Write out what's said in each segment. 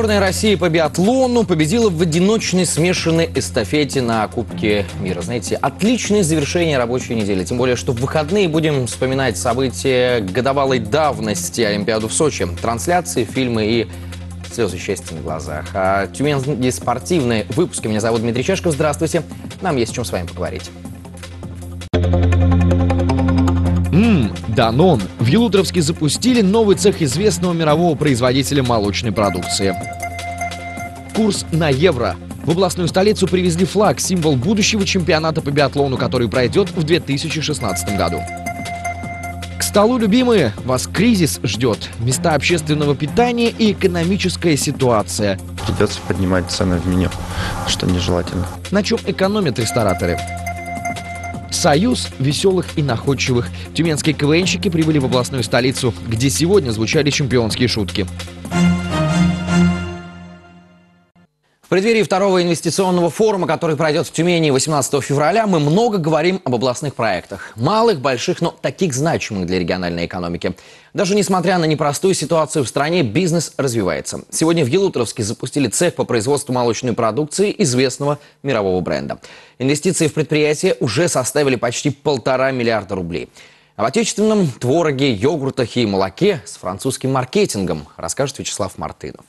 Сборная России по биатлону победила в одиночной смешанной эстафете на Кубке мира. Знаете, отличное завершение рабочей недели. Тем более, что в выходные будем вспоминать события годовалой давности, Олимпиаду в Сочи. Трансляции, фильмы и слезы счастья на глазах. Тюменские спортивные выпуски. Меня зовут Дмитрий Чешков. Здравствуйте. Нам есть о чем с вами поговорить. Данон. В Ялуторовске запустили новый цех известного мирового производителя молочной продукции. Курс на евро. В областную столицу привезли флаг, символ будущего чемпионата по биатлону, который пройдет в 2016 году. К столу, любимые, вас кризис ждет. Места общественного питания и экономическая ситуация. Придется поднимать цены в меню, что нежелательно. На чем экономят рестораторы? Союз веселых и находчивых. Тюменские КВНщики прибыли в областную столицу, где сегодня звучали чемпионские шутки. В преддверии второго инвестиционного форума, который пройдет в Тюмени 18 февраля, мы много говорим об областных проектах. Малых, больших, но таких значимых для региональной экономики. Даже несмотря на непростую ситуацию в стране, бизнес развивается. Сегодня в Ялуторовске запустили цех по производству молочной продукции известного мирового бренда. Инвестиции в предприятие уже составили почти 1,5 миллиарда рублей. Об отечественном твороге, йогуртах и молоке с французским маркетингом расскажет Вячеслав Мартынов.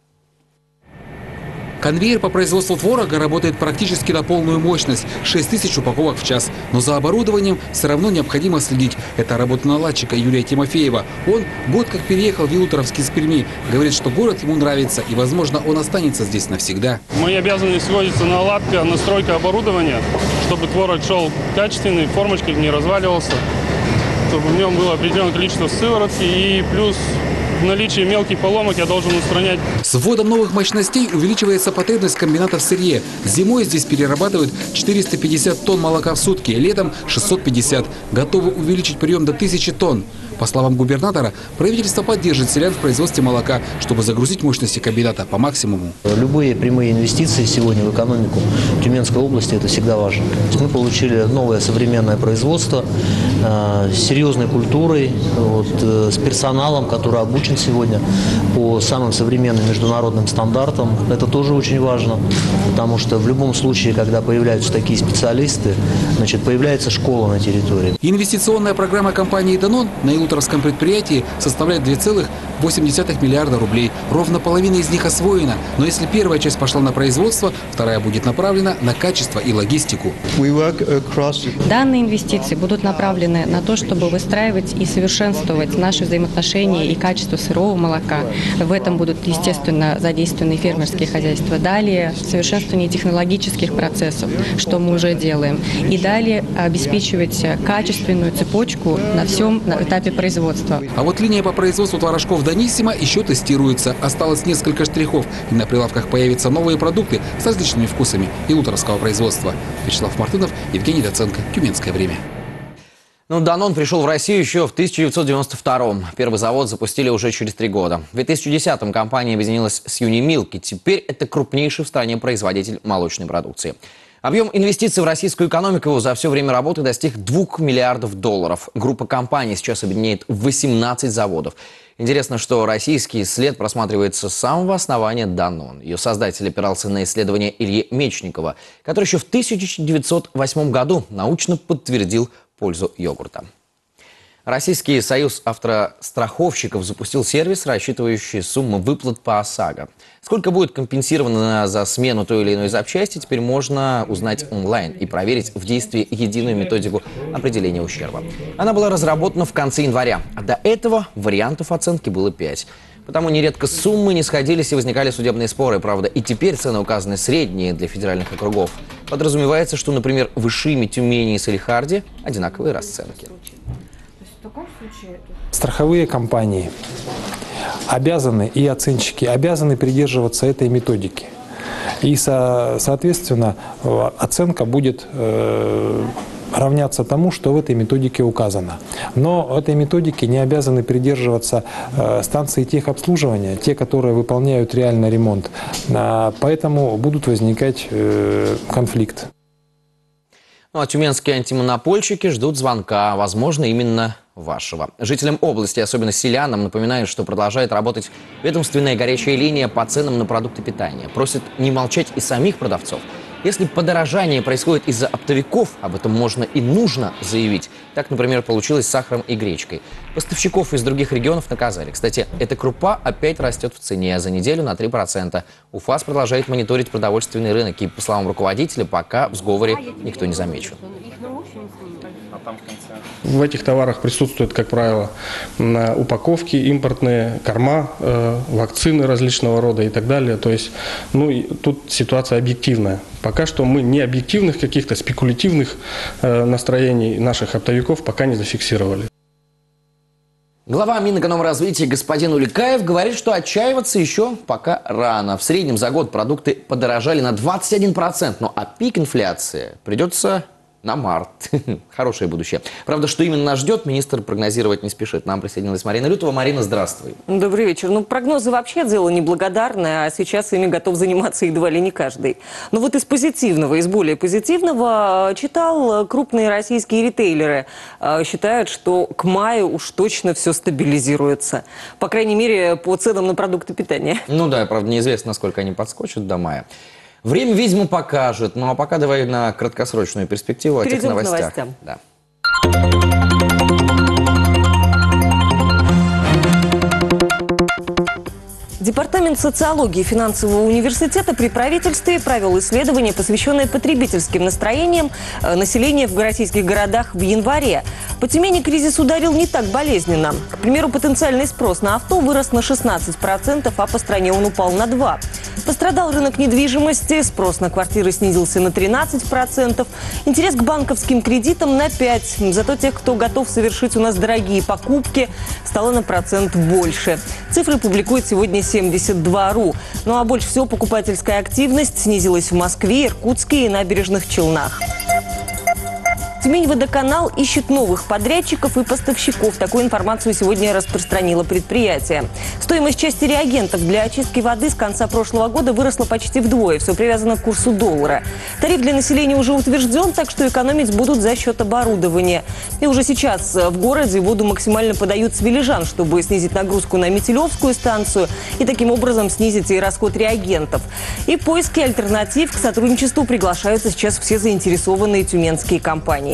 Конвейер по производству творога работает практически на полную мощность – 6000 упаковок в час. Но за оборудованием все равно необходимо следить. Это работа наладчика Юрия Тимофеева. Он год как переехал в Ялуторовск из Перми. Говорит, что город ему нравится и, возможно, он останется здесь навсегда. Мои обязанности сводятся наладка, настройка оборудования, чтобы творог шел качественный, формочка не разваливался, чтобы в нем было определенное количество сыворотки и плюс наличие мелких поломок я должен устранять. С вводом новых мощностей увеличивается потребность комбината в сырье. Зимой здесь перерабатывают 450 тонн молока в сутки, летом 650. Готовы увеличить прием до 1000 тонн. По словам губернатора, правительство поддержит селян в производстве молока, чтобы загрузить мощности комбината по максимуму. Любые прямые инвестиции сегодня в экономику Тюменской области – это всегда важно. Мы получили новое современное производство с серьезной культурой, с персоналом, который обучен сегодня по самым современным международным стандартам. Это тоже очень важно, потому что в любом случае, когда появляются такие специалисты, появляется школа на территории. Инвестиционная программа компании «Данон» на Ялуторовском предприятии составляет 2,8 миллиарда рублей. Ровно половина из них освоена. Но если первая часть пошла на производство, вторая будет направлена на качество и логистику. Данные инвестиции будут направлены на то, чтобы выстраивать и совершенствовать наши взаимоотношения и качество сырого молока. В этом будут, естественно, задействованы фермерские хозяйства. Далее совершенствование технологических процессов, что мы уже делаем. И далее обеспечивать качественную цепочку на всем этапе производства. А вот линия по производству творожков Даниссимо еще тестируется. Осталось несколько штрихов, и на прилавках появятся новые продукты с различными вкусами ялуторовского производства. Вячеслав Мартынов, Евгений Доценко. Тюменское время. Данон пришел в Россию еще в 1992-м. Первый завод запустили уже через 3 года. В 2010-м компания объединилась с Юнимилк, и теперь это крупнейший в стране производитель молочной продукции. Объем инвестиций в российскую экономику за все время работы достиг 2 миллиардов долларов. Группа компаний сейчас объединяет 18 заводов. Интересно, что российский след просматривается с самого основания Данон. Ее создатель опирался на исследования Ильи Мечникова, который еще в 1908 году научно подтвердил пользу йогурта. Российский союз автостраховщиков запустил сервис, рассчитывающий сумму выплат по ОСАГО. Сколько будет компенсировано за смену той или иной запчасти, теперь можно узнать онлайн и проверить в действии единую методику определения ущерба. Она была разработана в конце января, а до этого вариантов оценки было 5. Потому нередко суммы не сходились и возникали судебные споры, правда. И теперь цены указаны средние для федеральных округов. Подразумевается, что, например, в Ишиме, Тюмени и Салихарде одинаковые расценки. Страховые компании обязаны и оценщики обязаны придерживаться этой методики. И, соответственно, оценка будет равняться тому, что в этой методике указано. Но этой методики не обязаны придерживаться станции техобслуживания, те, которые выполняют реально ремонт. Поэтому будут возникать конфликты. Ну а тюменские антимонопольщики ждут звонка. Возможно, именно вашего. Жителям области, особенно селянам, напоминают, что продолжает работать ведомственная горячая линия по ценам на продукты питания. Просят не молчать и самих продавцов. Если подорожание происходит из-за оптовиков, об этом можно и нужно заявить. Так, например, получилось с сахаром и гречкой. Поставщиков из других регионов наказали. Кстати, эта крупа опять растет в цене, за неделю на 3%. УФАС продолжает мониторить продовольственный рынок, и, по словам руководителя, пока в сговоре никто не замечен. В этих товарах присутствуют, как правило, упаковки импортные, корма, вакцины различного рода и так далее. То есть, тут ситуация объективная. Пока что мы не объективных каких-то спекулятивных настроений наших оптовиков пока не зафиксировали. Глава Минэкономразвития господин Уликаев говорит, что отчаиваться еще пока рано. В среднем за год продукты подорожали на 21%, ну а пик инфляции придется на март. Хорошее будущее. Правда, что именно нас ждет, министр прогнозировать не спешит. Нам присоединилась Марина Лютова. Марина, здравствуй. Добрый вечер. Прогнозы вообще дело неблагодарное, а сейчас ими готов заниматься едва ли не каждый. Но вот из позитивного, из более позитивного, читал, крупные российские ритейлеры считают, что к маю уж точно все стабилизируется. По крайней мере, по ценам на продукты питания. Ну да, правда, неизвестно, насколько они подскочат до мая. Время, видимо, покажет. Ну а пока давай на краткосрочную перспективу о тех новостях. Да. Департамент социологии финансового университета при правительстве провел исследование, посвященное потребительским настроениям населения в российских городах в январе. По Тюмени кризис ударил не так болезненно. К примеру, потенциальный спрос на авто вырос на 16%, а по стране он упал на 2%. Пострадал рынок недвижимости, спрос на квартиры снизился на 13%, интерес к банковским кредитам на 5%. Зато тех, кто готов совершить у нас дорогие покупки, стало на процент больше. Цифры публикует сегодня 72.ru. Ну а больше всего покупательская активность снизилась в Москве, Иркутске и Набережных Челнах. Тюмень-Водоканал ищет новых подрядчиков и поставщиков. Такую информацию сегодня распространило предприятие. Стоимость части реагентов для очистки воды с конца прошлого года выросла почти вдвое. Все привязано к курсу доллара. Тариф для населения уже утвержден, так что экономить будут за счет оборудования. И уже сейчас в городе воду максимально подают с Велижан, чтобы снизить нагрузку на Метелевскую станцию и таким образом снизить и расход реагентов. И поиски альтернатив к сотрудничеству приглашаются сейчас все заинтересованные тюменские компании.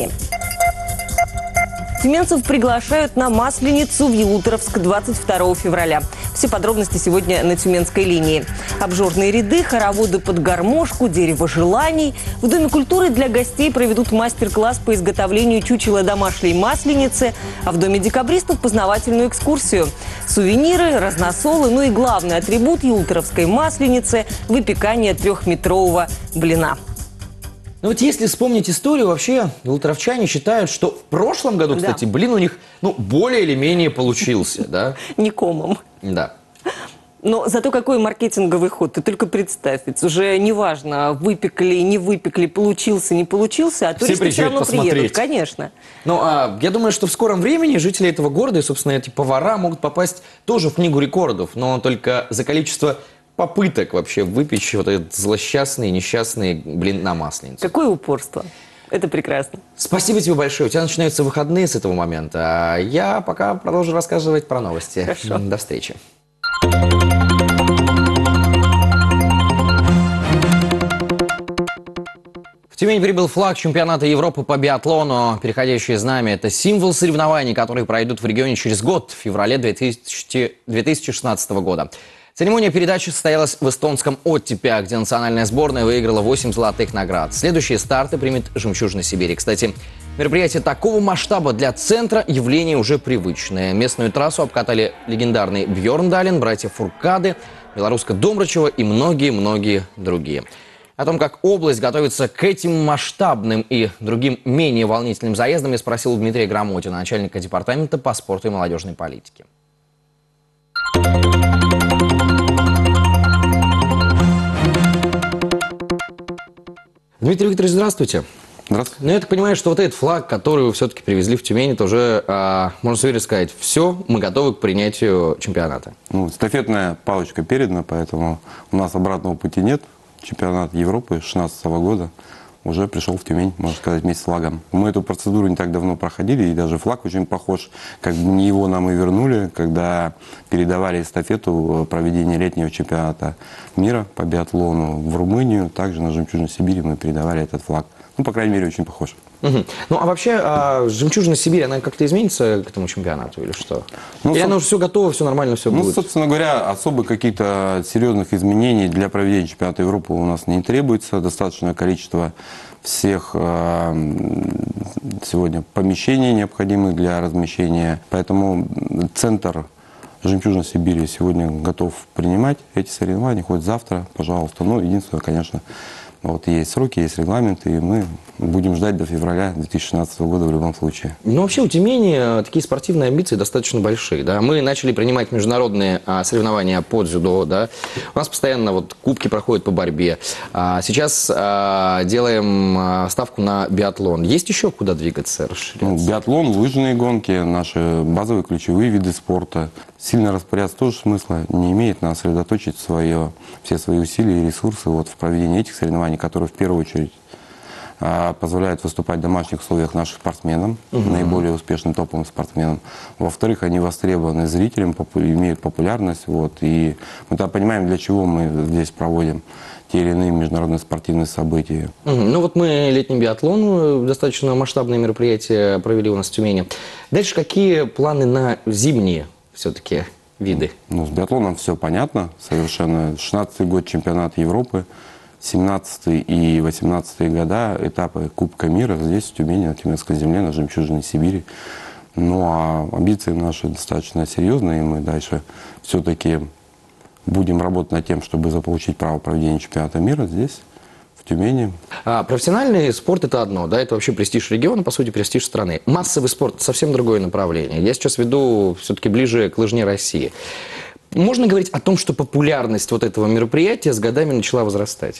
Тюменцев приглашают на Масленицу в Ялуторовск 22 февраля. Все подробности сегодня на Тюменской линии. Обжорные ряды, хороводы под гармошку, дерево желаний. В Доме культуры для гостей проведут мастер-класс по изготовлению чучела домашней масленицы, а в Доме декабристов познавательную экскурсию. Сувениры, разносолы, ну и главный атрибут ялуторовской масленицы – выпекание 3-метрового блина. Ну вот если вспомнить историю, вообще ялуторовчане считают, что в прошлом году, кстати, блин у них, более или менее получился, да? Не комом. Да. Но зато какой маркетинговый ход, ты только представь, ведь уже неважно, выпекли, не выпекли, получился, не получился, а туристы все равно приедут, конечно. Ну, я думаю, что в скором времени жители этого города и, собственно, эти повара могут попасть тоже в книгу рекордов, но только за количество попыток вообще выпечь вот этот злосчастный, несчастный блин на масленицу. Какое упорство. Это прекрасно. Спасибо тебе большое. У тебя начинаются выходные с этого момента. А я пока продолжу рассказывать про новости. Хорошо. До встречи. В Тюмень прибыл флаг чемпионата Европы по биатлону. Переходящее знамя – это символ соревнований, которые пройдут в регионе через год, в феврале 2016 года. Церемония передачи состоялась в эстонском Оттепе, где национальная сборная выиграла 8 золотых наград. Следующие старты примет «Жемчужина Сибири». Кстати, мероприятие такого масштаба для центра явление уже привычное. Местную трассу обкатали легендарный Бьорндален, братья Фуркады, белоруска Домрачева и многие-многие другие. О том, как область готовится к этим масштабным и другим менее волнительным заездам, я спросил у Дмитрия Грамотина, начальника департамента по спорту и молодежной политике. Дмитрий Викторович, здравствуйте. Здравствуйте. Ну, я так понимаю, что вот этот флаг, который вы все-таки привезли в Тюмень, это уже, можно с уверенностью сказать, все, мы готовы к принятию чемпионата. Эстафетная палочка передана, поэтому у нас обратного пути нет. Чемпионат Европы 2016 года. уже пришел в Тюмень, можно сказать, вместе с флагом. Мы эту процедуру не так давно проходили, и даже флаг очень похож. Как бы не его нам и вернули, когда передавали эстафету проведения летнего чемпионата мира по биатлону в Румынию. Также на «Жемчужной Сибири» мы передавали этот флаг. Ну, по крайней мере, очень похож. Угу. Ну, а вообще, «Жемчужная Сибирь», она как-то изменится к этому чемпионату или что? Ну, или она уже все готово, все нормально, все будет? Ну, собственно говоря, особо каких-то серьезных изменений для проведения чемпионата Европы у нас не требуется. Достаточное количество всех сегодня помещений, необходимых для размещения. Поэтому центр «Жемчужной Сибири» сегодня готов принимать эти соревнования, хоть завтра, пожалуйста. Ну, единственное, конечно, вот есть сроки, есть регламент, и мы будем ждать до февраля 2016 года в любом случае. Ну, вообще у Тюмени такие спортивные амбиции достаточно большие. Да? Мы начали принимать международные соревнования по дзюдо. Да? У нас постоянно вот кубки проходят по борьбе. Сейчас делаем ставку на биатлон. Есть еще куда двигаться, расширяться? Ну, биатлон, лыжные гонки, наши базовые ключевые виды спорта. Сильно распоряжаться тоже смысла не имеет. Надо сосредоточить все свои усилия и ресурсы вот в проведении этих соревнований, которые в первую очередь позволяют выступать в домашних условиях нашим спортсменам, наиболее успешным топовым спортсменам. Во-вторых, они востребованы зрителям, имеют популярность. Вот, и мы тогда понимаем, для чего мы здесь проводим те или иные международные спортивные события. Ну вот мы летний биатлон, достаточно масштабное мероприятие провели у нас в Тюмени. Дальше какие планы на зимние все-таки виды? Ну, с биатлоном все понятно совершенно. 16-й год чемпионат Европы. 17 и 18 года этапы Кубка мира здесь, в Тюмени, на Тюменской земле, на «Жемчужной Сибири». Ну, а амбиции наши достаточно серьезные, и мы дальше все-таки будем работать над тем, чтобы заполучить право проведения чемпионата мира здесь, в Тюмени. Профессиональный спорт – это одно, да, это вообще престиж региона, по сути, престиж страны. Массовый спорт – совсем другое направление. Я сейчас веду все-таки ближе к лыжне России. Можно говорить о том, что популярность вот этого мероприятия с годами начала возрастать?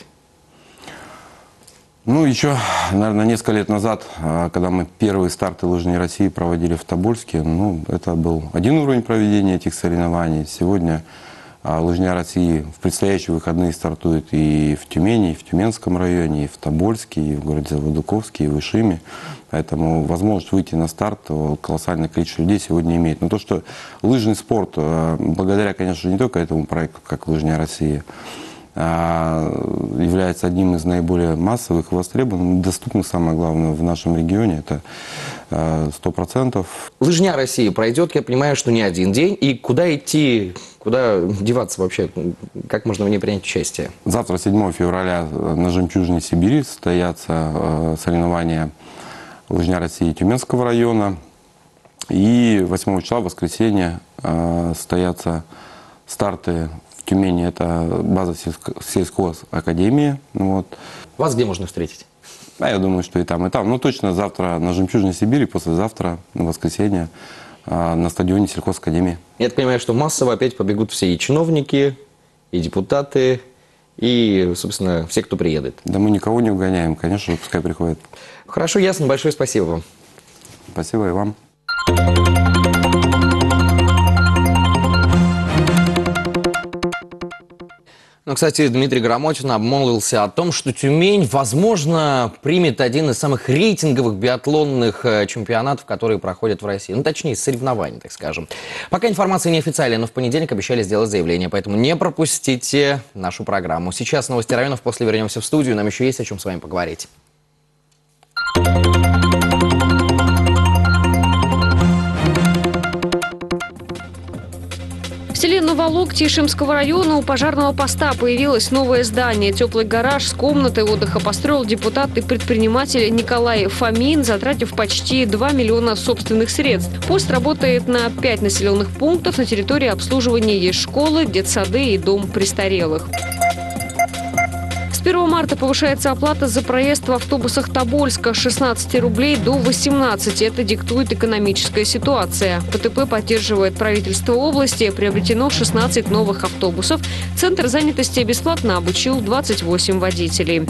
Ну, еще, наверное, несколько лет назад, когда мы первые старты лыжни России проводили в Тобольске, ну, это был один уровень проведения этих соревнований. Сегодня лыжня России в предстоящие выходные стартует и в Тюмени, и в Тюменском районе, и в Тобольске, и в городе Заводуковске, и в Ишиме. Поэтому возможность выйти на старт колоссальное количество людей сегодня имеет. Но то, что лыжный спорт, благодаря, конечно, не только этому проекту, как «Лыжня России», является одним из наиболее массовых, востребованных, доступных, самое главное, в нашем регионе. Это 100%. Лыжня России пройдет, я понимаю, что не один день. И куда идти, куда деваться вообще? Как можно в ней принять участие? Завтра, 7 февраля, на «Жемчужной Сибири» состоятся соревнования «Лыжня России» Тюменского района. И 8 числа, в воскресенье, состоятся старты в Тюмени. Это база сельхозакадемии. Вот. Вас где можно встретить? Я думаю, что и там, и там. Ну, точно завтра на «Жемчужной Сибири», послезавтра, на воскресенье, на стадионе сельхозакадемии. Я так понимаю, что массово опять побегут все и чиновники, и депутаты, и, собственно, все, кто приедет. Да мы никого не угоняем, конечно же, пускай приходят. Хорошо, ясно. Большое спасибо вам. Спасибо и вам. Ну, кстати, Дмитрий Грамотин обмолвился о том, что Тюмень, возможно, примет один из самых рейтинговых биатлонных чемпионатов, которые проходят в России. Ну, точнее, соревнований, так скажем. Пока информация неофициальная, но в понедельник обещали сделать заявление, поэтому не пропустите нашу программу. Сейчас новости районов, после вернемся в студию, нам еще есть о чем с вами поговорить. В селе Новолокти Ишимского района у пожарного поста появилось новое здание. Теплый гараж с комнатой отдыха построил депутат и предприниматель Николай Фомин, затратив почти 2 миллиона собственных средств. Пост работает на 5 населенных пунктов. На территории обслуживания есть школы, детсады и дом престарелых. С 1 марта повышается оплата за проезд в автобусах Тобольска с 16 рублей до 18. Это диктует экономическая ситуация. ПТП поддерживает правительство области. Приобретено 16 новых автобусов. Центр занятости бесплатно обучил 28 водителей.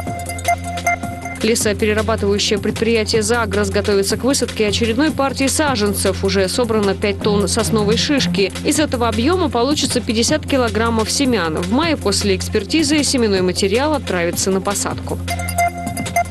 Лесоперерабатывающее предприятие «Загрос» готовится к высадке очередной партии саженцев. Уже собрано 5 тонн сосновой шишки. Из этого объема получится 50 килограммов семян. В мае после экспертизы семенной материал отправится на посадку.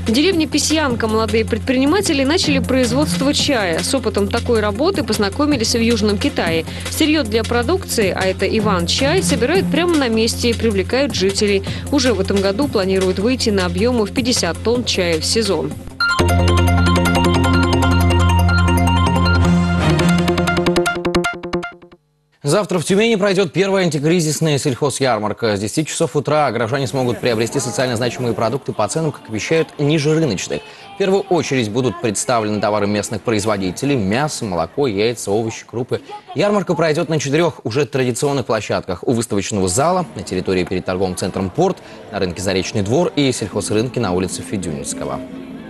В деревне Песьянка молодые предприниматели начали производство чая. С опытом такой работы познакомились в Южном Китае. Сырье для продукции, а это Иван-чай, собирают прямо на месте и привлекают жителей. Уже в этом году планируют выйти на объемы в 50 тонн чая в сезон. Завтра в Тюмени пройдет первая антикризисная сельхозярмарка. С 10 часов утра горожане смогут приобрести социально значимые продукты по ценам, как обещают, ниже рыночных. В первую очередь будут представлены товары местных производителей – мясо, молоко, яйца, овощи, крупы. Ярмарка пройдет на 4 уже традиционных площадках: у выставочного зала, на территории перед торговым центром «Порт», на рынке «Заречный двор» и сельхозрынке на улице Федюнинского.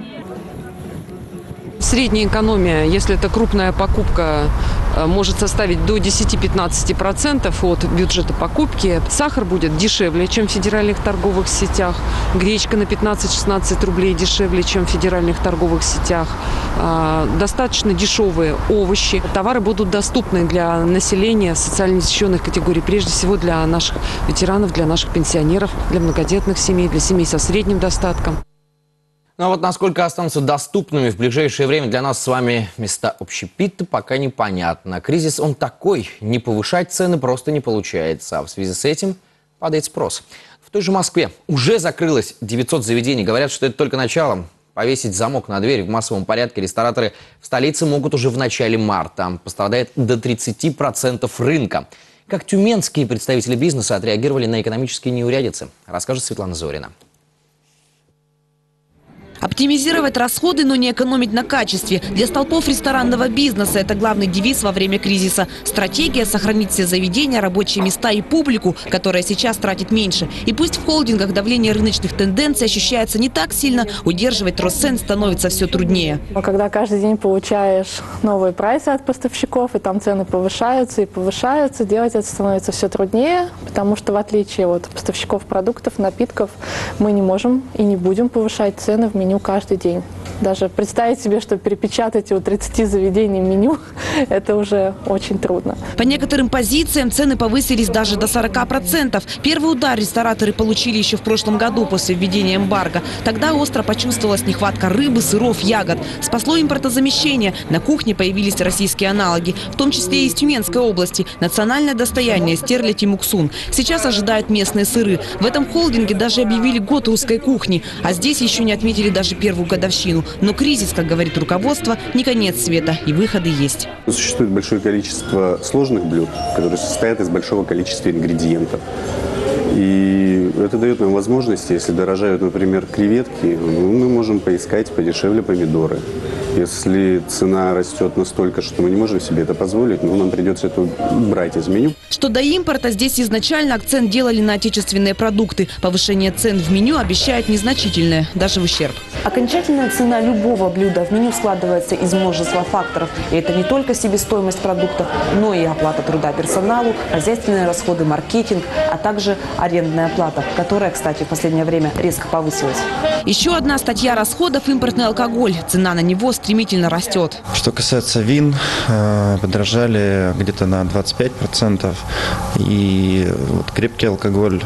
Средняя экономия, если это крупная покупка, может составить до 10-15% от бюджета покупки. Сахар будет дешевле, чем в федеральных торговых сетях. Гречка на 15-16 рублей дешевле, чем в федеральных торговых сетях. Достаточно дешевые овощи. Товары будут доступны для населения социально незащищенных категорий. Прежде всего для наших ветеранов, для наших пенсионеров, для многодетных семей, для семей со средним достатком. Ну а вот насколько останутся доступными в ближайшее время для нас с вами места общепита, пока непонятно. Кризис он такой, не повышать цены просто не получается. А в связи с этим падает спрос. В той же Москве уже закрылось 900 заведений. Говорят, что это только начало. Повесить замок на дверь в массовом порядке рестораторы в столице могут уже в начале марта. Пострадает до 30% рынка. Как тюменские представители бизнеса отреагировали на экономические неурядицы, расскажет Светлана Зорина. Оптимизировать расходы, но не экономить на качестве. Для столпов ресторанного бизнеса это главный девиз во время кризиса. Стратегия – сохранить все заведения, рабочие места и публику, которая сейчас тратит меньше. И пусть в холдингах давление рыночных тенденций ощущается не так сильно, удерживать рост цен становится все труднее. Когда каждый день получаешь новые прайсы от поставщиков, и там цены повышаются и повышаются, делать это становится все труднее, потому что в отличие от поставщиков продуктов, напитков, мы не можем и не будем повышать цены в меню каждый день. Даже представить себе, что перепечатать у 30 заведений меню, это уже очень трудно. По некоторым позициям цены повысились даже до 40%. Первый удар рестораторы получили еще в прошлом году после введения эмбарго. Тогда остро почувствовалась нехватка рыбы, сыров, ягод. Спасло импортозамещение. На кухне появились российские аналоги, в том числе и из Тюменской области. Национальное достояние – стерлядь и муксун. Сейчас ожидают местные сыры. В этом холдинге даже объявили год русской кухни. А здесь еще не отметили даже первую годовщину. Но кризис, как говорит руководство, не конец света, и выходы есть. Существует большое количество сложных блюд, которые состоят из большого количества ингредиентов. И это дает нам возможность, если дорожают, например, креветки, мы можем поискать подешевле помидоры. Если цена растет настолько, что мы не можем себе это позволить, нам придется это брать из меню. Что до импорта, здесь изначально акцент делали на отечественные продукты. Повышение цен в меню обещает незначительное, даже в ущерб. Окончательная цена любого блюда в меню складывается из множества факторов. И это не только себестоимость продуктов, но и оплата труда персоналу, хозяйственные расходы, маркетинг, а также арендная плата, которая, кстати, в последнее время резко повысилась. Еще одна статья расходов – импортный алкоголь. Цена на него стремительно растет. Что касается вин, подорожали где-то на 25%. И вот крепкий алкоголь,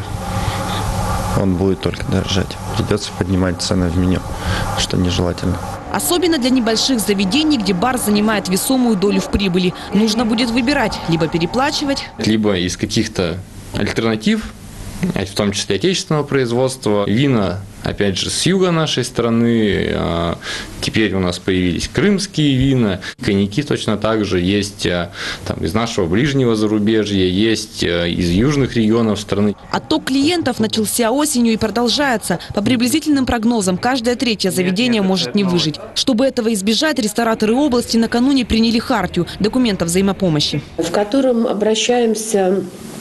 он будет только дорожать. Придется поднимать цены в меню, что нежелательно. Особенно для небольших заведений, где бар занимает весомую долю в прибыли. Нужно будет выбирать, либо переплачивать, либо из каких-то альтернатив, в том числе отечественного производства. Вина, опять же, с юга нашей страны. Теперь у нас появились крымские вина. Коньяки точно так же есть там, из нашего ближнего зарубежья, есть из южных регионов страны. Отток клиентов начался осенью и продолжается. По приблизительным прогнозам, каждое третье заведение может не выжить. Чтобы этого избежать, рестораторы области накануне приняли хартию документов взаимопомощи, в котором обращаемся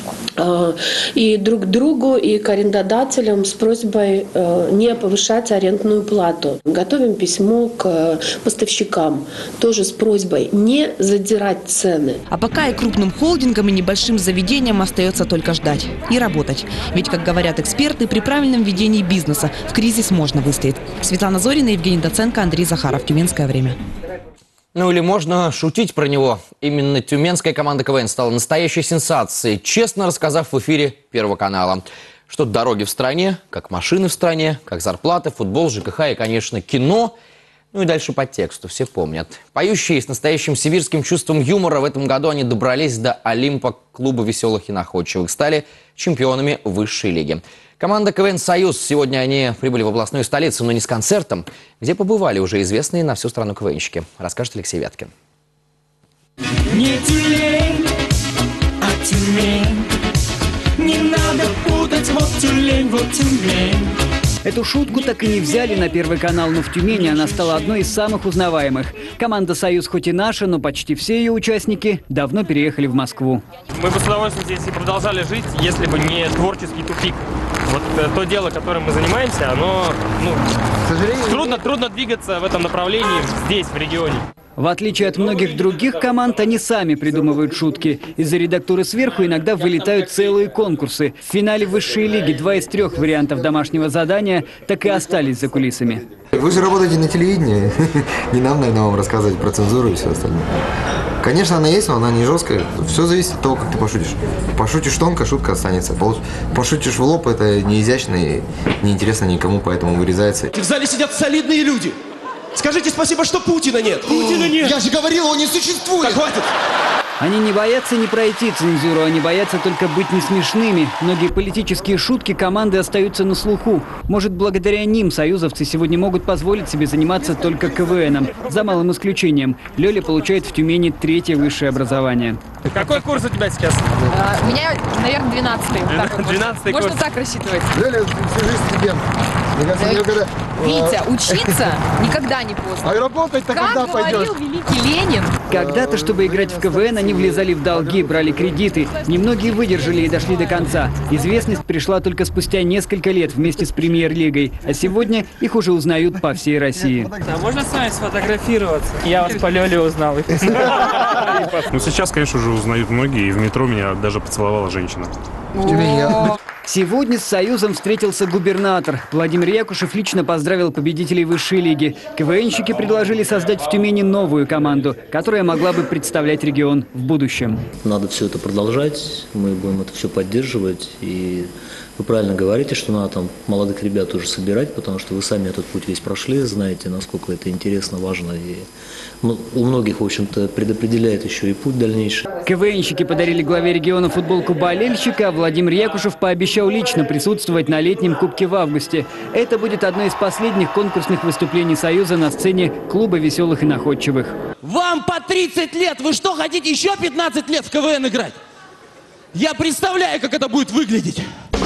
и друг к другу, и к арендодателям с просьбой не повышать арендную плату. Готовим письмо к поставщикам, тоже с просьбой не задирать цены. А пока и крупным холдингам, и небольшим заведениям остается только ждать и работать. Ведь, как говорят эксперты, при правильном ведении бизнеса в кризис можно выстоять. Светлана Зорина, Евгений Доценко, Андрей Захаров. Тюменское время. Ну или можно шутить про него. Именно тюменская команда КВН стала настоящей сенсацией, честно рассказав в эфире Первого канала. Что дороги в стране, как машины в стране, как зарплаты, футбол, ЖКХ и, конечно, кино. Ну и дальше по тексту, все помнят. Поющие с настоящим сибирским чувством юмора, в этом году они добрались до Олимпа клуба веселых и находчивых. Стали чемпионами высшей лиги. Команда КВН «Союз». Сегодня они прибыли в областную столицу, но не с концертом, где побывали уже известные на всю страну КВНщики. Расскажет Алексей Вяткин. Не тюлень, а Тюмень. Не надо путать, вот тюлень, вот Тюмень. Эту шутку так и не взяли на Первый канал, но в Тюмени она стала одной из самых узнаваемых. Команда «Союз» хоть и наша, но почти все ее участники давно переехали в Москву. Мы бы с удовольствием здесь и продолжали жить, если бы не творческий тупик. Вот то дело, которым мы занимаемся, оно, к сожалению, трудно двигаться в этом направлении здесь, в регионе. В отличие от многих других команд, они сами придумывают шутки. Из-за редактуры сверху иногда вылетают целые конкурсы. В финале высшей лиги 2 из 3 вариантов домашнего задания так и остались за кулисами. Вы же работаете на телевидении. Не нам, наверное, вам рассказывать про цензуру и все остальное. Конечно, она есть, но она не жесткая. Все зависит от того, как ты пошутишь. Пошутишь тонко, шутка останется. Пошутишь в лоб, это не изящно и неинтересно никому, поэтому вырезается. В зале сидят солидные люди. Скажите спасибо, что Путина нет. Путина нет. Я же говорил, он не существует. Так хватит. Они не боятся не пройти цензуру, они боятся только быть не смешными. Многие политические шутки команды остаются на слуху. Может, благодаря ним союзовцы сегодня могут позволить себе заниматься только КВНом. За малым исключением. Лёля получает в Тюмени 3-е высшее образование. Какой курс у тебя сейчас? У меня, наверное, 12-й. 12-й курс. Можно так рассчитывать. Лёля, всю жизнь студент. Витя, учиться никогда не поздно. А работать-то когда пойдешь? Как говорил великий Ленин. Когда-то, чтобы играть в КВН, они влезали в долги, брали кредиты. Немногие выдержали и дошли до конца. Известность пришла только спустя несколько лет вместе с Премьер-лигой. А сегодня их уже узнают по всей России. А можно с вами сфотографироваться? Я вас по Лёле узнал. Ну, сейчас, конечно, уже узнают многие. И в метро меня даже поцеловала женщина. Сегодня с «Союзом» встретился губернатор. Владимир Якушев лично поздравил победителей высшей лиги. КВНщики предложили создать в Тюмени новую команду, которая могла бы представлять регион в будущем. Надо все это продолжать, мы будем это все поддерживать. И вы правильно говорите, что надо там молодых ребят уже собирать, потому что вы сами этот путь весь прошли, знаете, насколько это интересно, важно. И у многих, в общем-то, предопределяет еще и путь дальнейший. КВНщики подарили главе региона футболку болельщика, а Владимир Якушев пообещал лично присутствовать на летнем кубке в августе. Это будет одно из последних конкурсных выступлений «Союза» на сцене клуба веселых и находчивых. Вам по 30 лет. Вы что, хотите еще 15 лет в КВН играть? Я представляю, как это будет выглядеть.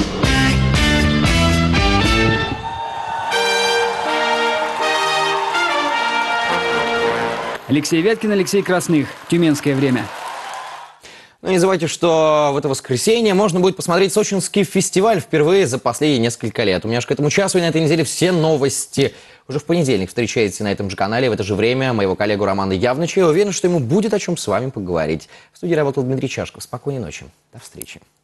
Алексей Вяткин, Алексей Красных. Тюменское время. Но не забывайте, что в это воскресенье можно будет посмотреть сочинский фестиваль впервые за последние несколько лет. У меня же к этому часу и на этой неделе все новости. Уже в понедельник встречаете на этом же канале в это же время моего коллегу Романа Явныча. Я уверен, что ему будет о чем с вами поговорить. В студии работал Дмитрий Чашков. Спокойной ночи. До встречи.